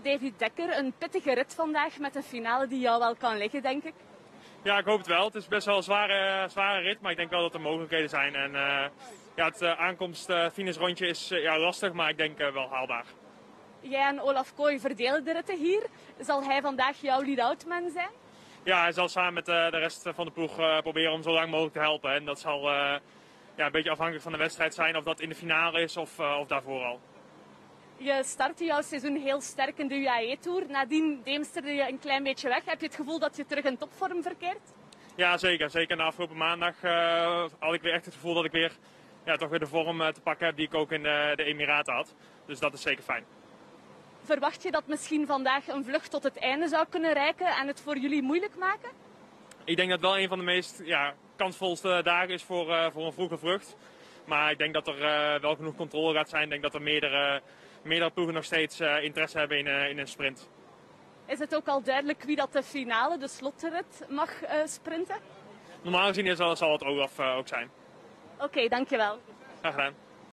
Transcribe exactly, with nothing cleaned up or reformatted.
Davy Dekker, een pittige rit vandaag met een finale die jou wel kan liggen, denk ik. Ja, ik hoop het wel. Het is best wel een zware, zware rit, maar ik denk wel dat er mogelijkheden zijn. En uh, ja, het uh, aankomst-finish uh, rondje is uh, ja, lastig, maar ik denk uh, wel haalbaar. Jij en Olaf Kooi verdelen de ritten hier. Zal hij vandaag jouw lead-out man zijn? Ja, hij zal samen met uh, de rest van de ploeg uh, proberen om zo lang mogelijk te helpen. En dat zal uh, ja, een beetje afhankelijk van de wedstrijd zijn, of dat in de finale is of, uh, of daarvoor al. Je startte jouw seizoen heel sterk in de U A E-tour. Nadien deemsterde je een klein beetje weg. Heb je het gevoel dat je terug in topvorm verkeert? Ja, zeker. Zeker na afgelopen maandag uh, had ik weer echt het gevoel dat ik weer, ja, toch weer de vorm uh, te pakken heb die ik ook in uh, de Emiraten had. Dus dat is zeker fijn. Verwacht je dat misschien vandaag een vlucht tot het einde zou kunnen reiken en het voor jullie moeilijk maken? Ik denk dat het wel een van de meest ja, kansvolste dagen is voor, uh, voor een vroege vlucht. Maar ik denk dat er uh, wel genoeg controle gaat zijn. Ik denk dat er meerdere, meerdere ploegen nog steeds uh, interesse hebben in, uh, in een sprint. Is het ook al duidelijk wie dat de finale, de slotrit, mag uh, sprinten? Normaal gezien zal, zal het Olaf uh, ook zijn. Oké, okay, dankjewel. Graag gedaan.